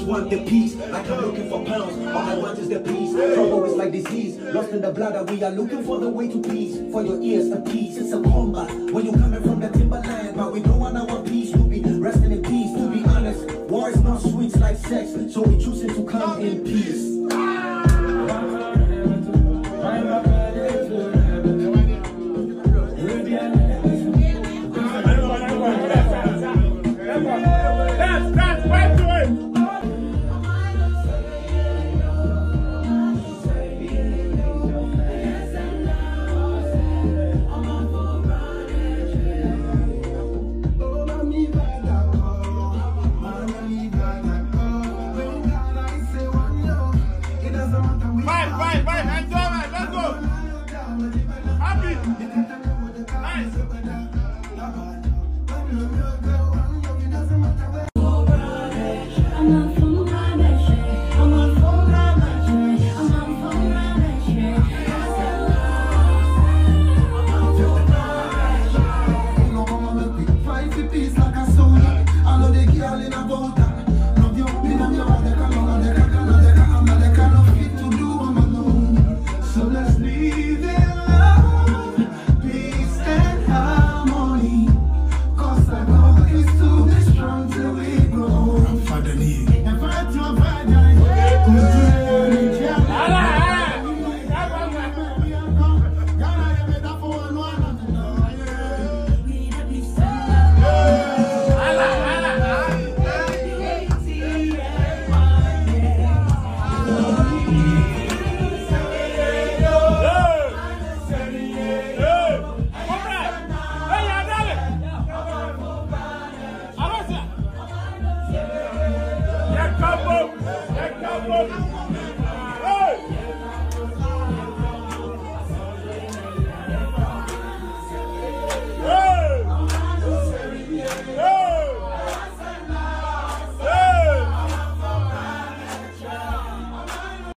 want the peace, like I'm looking for pounds. All I want is the peace. Trouble is like disease, lost in the blood, and we are looking for the way to peace. For your ears, a peace, it's a calm